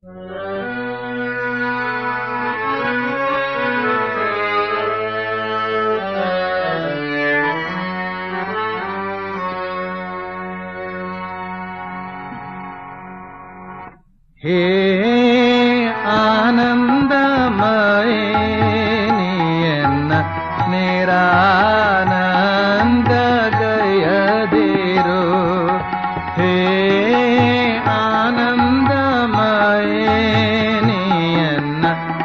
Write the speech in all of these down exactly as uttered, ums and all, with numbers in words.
ಹೇ ಆನಂದಮಯೇ ನೀಯನ್ನ ನಿರಾನಂದ ಗಯದಿರು. ಹೇ ಆನಂದಮಯೇ ನೀಯನ್ನ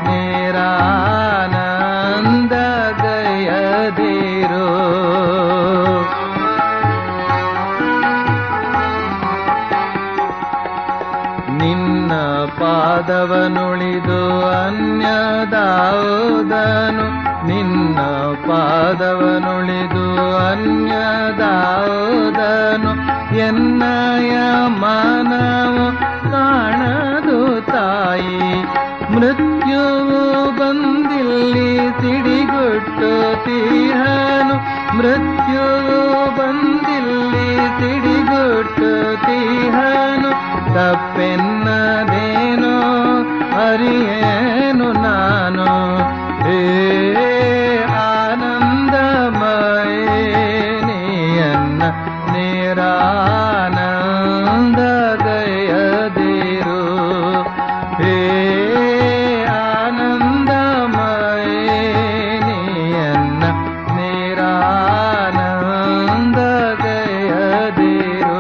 ನಿರಾನಂದ ಗಯದಿರು. ನಿನ್ನ ಪಾದವನುಳಿದು ಅನ್ಯದಾವುದನು, ನಿನ್ನ ಪಾದವನುಳಿದು ಅನ್ಯದಾವುದನು, ಎನ್ನಯ ಮನವು ಕಾಣದು ತಾಯಿ. ಮೃತ್ಯುವು ಬಂದಿಲ್ಲಿ ಸಿಡಿಗುಟ್ಟುತ್ತೀಹನು, ಮೃತ್ಯುವು ಬಂದಿಲ್ಲಿ ಸಿಡಿಗುಟ್ಟುತ್ತೀಹನು. ತಪ್ಪೆನ್ನದೇನೋ ಅರಿಯೇನು ನಾನು. ಹೇ ಆನಂದಮಯೇ ನೀಯನ್ನ ನಿರಾನಂದ ಗಯದಿರು. ಹೇ ಆನಂದಮಯೇ ನೀಯನ್ನ ನಿರಾನಂದ ಗಯದಿರು.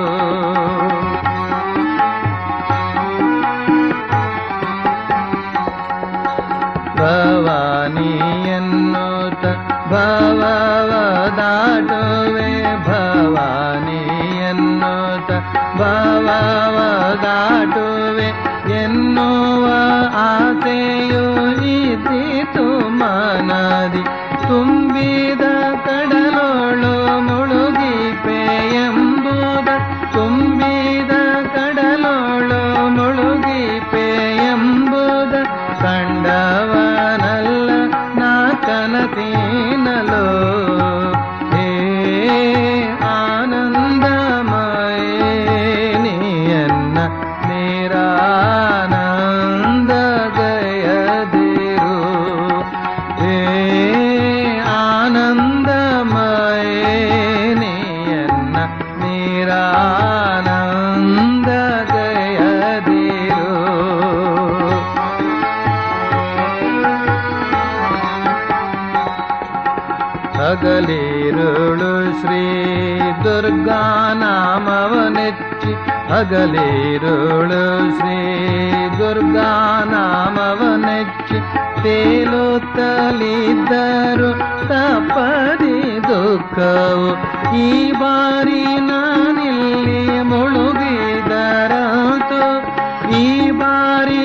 ಭವಾನಿ ಎನ್ನುತ್ತ ಭವವ ದಾಟುವೆ, ಭವಾನಿ ಎನ್ನುತ್ತ ಭವವ ದಾಟುವೆ ಎನ್ನುವ ಆಸೆಯು ಇದ್ದಿತು ಮನದಿ. ತುಂಬಿದ ಕಡಲೋಳು ಮುಳುಗಿಪೆ ಎಂಬುದ, ತುಂಬಿದ ಕಡಲೋಳು ಮುಳುಗಿಪೆ ಎಂಬುದ ಕಂಡವನಲ್ಲ ನಾ ಕನಸಿನಲೋ. ಹೇ ಆನಂದಮಯೇ ನೀಯನ್ನ ನಿರಾನಂದ ಗಯದಿರು. ಹೇ ಆನಂದಮಯೇ ನೀಯನ್ನ ನಿರಾನಂದ ಗಯದಿರು. ಹಗಲಿರುಳು ಶ್ರೀ ದುರ್ಗಾ ನಾಮವನೆಚ್ಚಿ, ಹಗಲಿರುಳು ಶ್ರೀ ದುರ್ಗಾ ನಾಮವನೆಚ್ಚಿ ತೇಲುತ್ತಲಿದ್ದರು ತಪ್ಪದಿ ದುಃಖವು. ಈ ಬಾರಿ ನಾನಿಲ್ಲಿ ಮುಳುಗಿದರಂತು, ಈ ಬಾರಿ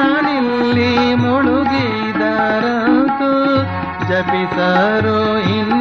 ನಾನಿಲ್ಲಿ ಮುಳುಗಿದರಂತು. ಜಪಿಸರು ಇನ್ನು